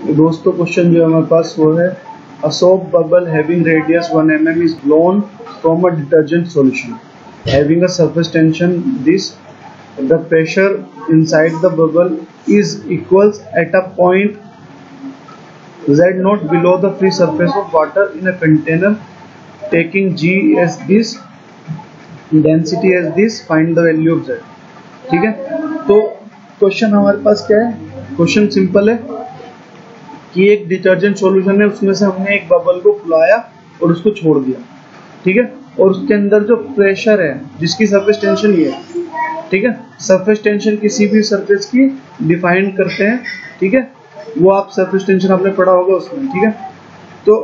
दोस्तों क्वेश्चन जो हमारे पास वो है, a soap bubble having radius 1 mm is blown from a detergent solution having a surface tension this, the pressure inside the bubble is equals at a point z naught below the free surface of water in a container, taking g as this, density as this, find the value of z। ठीक है, तो question हमारे पास क्या है, question simple है कि एक detergent solution है, उसमें से हमने एक बबल को फुलाया और उसको छोड़ दिया, ठीक है, और उसके अंदर जो प्रेशर है जिसकी सरफेस टेंशन ये है, ठीक है, सरफेस टेंशन किसी भी सरफेस की डिफाइन करते हैं, ठीक है, वो आप सरफेस टेंशन आपने पढ़ा होगा उसमें, ठीक है। तो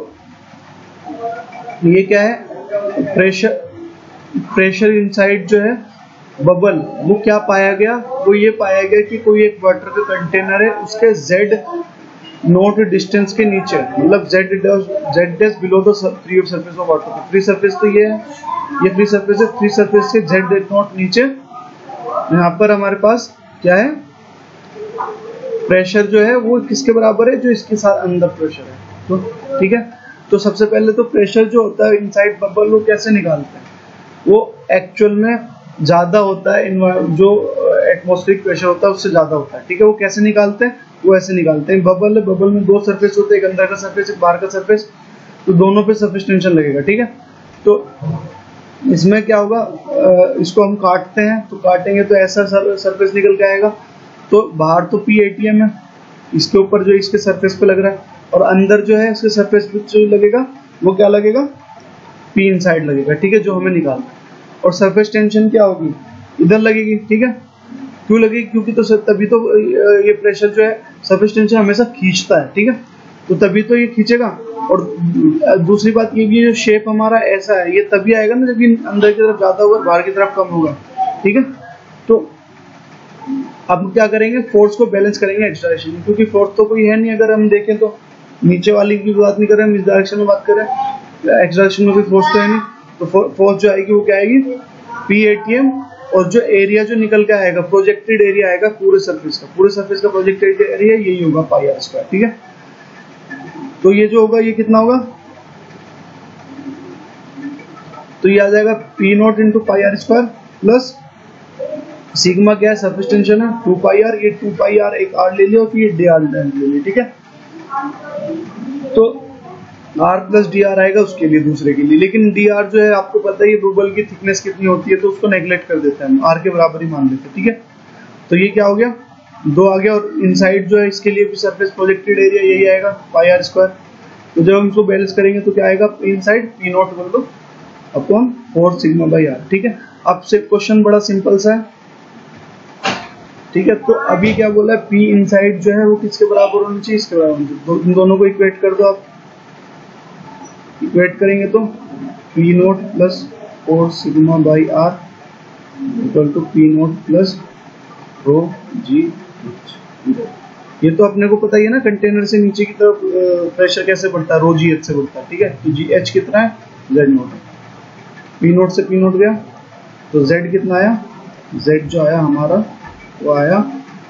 ये क्या है, प्रेशर इनसाइड जो है बबल, वो क्या पाया गया, वो ये पाया गया कि कोई एक वाटर का कंटेनर है, उसके z नोट डिस्टेंस के नीचे, मतलब z dash below the free surface of water. Free surface तो ये है, ये फ्री सरफेस है, फ्री सरफेस के z नोट नीचे, यहाँ पर हमारे पास क्या है, प्रेशर जो है वो किसके बराबर है, जो इसके साथ अंदर प्रेशर है, तो ठीक है। तो सबसे पहले तो प्रेशर जो होता है इनसाइड बबल वो कैसे निकालते हैं, वो एक्चुअल में ज्यादा होता है, जो एटमॉस्फेरिक प्रेशर होता है उससे ज्यादा होता है, ठीक है। वो कैसे निकालते हैं, वो ऐसे निकालते हैं, बबल में दो सरफेस होते हैं, एक अंदर का सरफेस एक बाहर का सरफेस, तो दोनों पे सरफेस टेंशन लगेगा, ठीक है। तो इसमें क्या होगा, इसको हम काटते हैं, तो काटेंगे तो ऐसा सरफेस निकल के आएगा, तो बाहर तो P ATM है, इसके ऊपर जो इसके सरफेस पे लग रहा है, और अंदर जो है इसके सरफेस पे जो लगेगा वो क्या लगेगा, P इनसाइड लगेगा, ठीक है, जो हमें निकालना है। और सरफेस टेंशन क्या होगी, इधर लगेगी, ठीक है। क्यों लगेगी, क्योंकि तो तभी तो ये प्रेशर जो है सरफेस टेंशन हमेशा खींचता है, ठीक है, तो तभी तो ये खींचेगा। और दूसरी बात ये भी है, जो शेप हमारा ऐसा है, ये तभी आएगा ना जब ये अंदर की तरफ ज्यादा होगा, बाहर की तरफ कम होगा, ठीक है। तो अब क्या करेंगे, फोर्स को बैलेंस करेंगे एक्स डायरेक्शन में, क्योंकि फोर्स तो कोई है नहीं, अगर हम देखें तो नीचे वाली की बात नहीं कर रहे हम, इस डायरेक्शन में बात कर रहे हैं, एक्स डायरेक्शन में कोई फोर्स तो है नहीं, तो फोर्स जो आएगी वो क्या आएगी, P ATM, और जो एरिया जो निकल के आएगा, प्रोजेक्टेड एरिया आएगा पूरे सरफेस का प्रोजेक्टेड एरिया यही होगा पाई आर स्क्वायर, ठीक है। तो ये जो होगा ये कितना होगा, तो ये आ जाएगा P naught into pi r square plus sigma क्या है, सरफेस टेंशन है 2 पाई आर, ये 2 पाई आर एक आर ले लिया, और फिर ये डी आर ले लिया, ठीक है। तो आर प्लस डी आर आएगा उसके लिए, दूसरे के लिए, लेकिन डी आर जो है आपको पता है ये बबल की थिकनेस कितनी होती है, तो उसको नेग्लेक्ट कर देते हैं हम, आर के बराबर ही मान लेते हैं, ठीक है। तो ये क्या हो गया, 2 आ गया, और इनसाइड जो है इसके लिए भी सरफेस प्रोजेक्टेड एरिया यही आएगा पाई आर स्क्वायर। तो जब हम इसको बैलेंस करेंगे तो क्या आएगा, इनसाइड P नॉट कर दो अपॉन 4 सिग्मा बाई आर, ठीक है। अब से क्वेश्चन बड़ा सिंपल सा है, ठीक है। तो अभी क्या बोला है, P इनसाइड जो है वो किसके बराबर होनी चाहिए, इसके बराबर होनी चाहिए, इन दोनों को इक्वेट कर दो आप, इक्वेट करेंगे तो P naught plus 4 sigma by r equal to P naught plus rho g. ये तो अपने को पता ही है ना, कंटेनर से नीचे की तरफ प्रेशर कैसे बढ़ता है, रो जी एच से बढ़ता है, ठीक है। तो जी एच कितना है, Z नोट, P नोट से P नोट गया, तो Z कितना आया, Z जो आया हमारा वो आया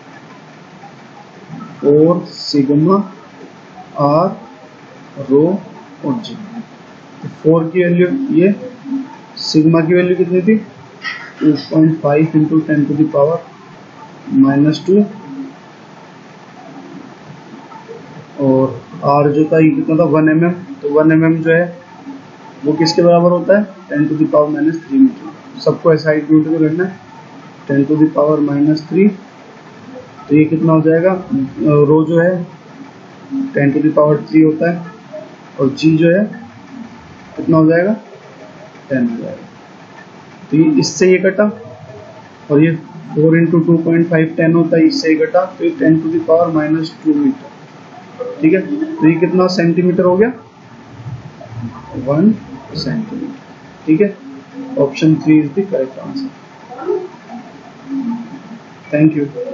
4 सिग्मा आर रो और जी। तो 4 की वैल्यू, ये सिग्मा की वैल्यू कितनी थी, 2.5 इंटू 10 टू द पावर -2, और आर जो था ये कितना था 1 mm, तो 1 mm जो है वो किसके बराबर होता है, 10 टू द पावर -3 मीटर। सबको ऐसा यूनिट में करना है, 10 टू द पावर -3, तो ये कितना हो जाएगा, रो जो है 10 टू द पावर 3 होता है, और जी जो है कितना हो जाएगा, 10 हो जाएगा। तो ये इससे ये कटा, और ये 4 इंटू 2.5 10 होता है, इससे ये कटा, तो ये 10 टू द पावर -2 मीटर, ठीक है। तो ये कितना सेंटीमीटर हो गया, 1 सेंटीमीटर, ठीक है। Option 3 is the correct answer. Thank you.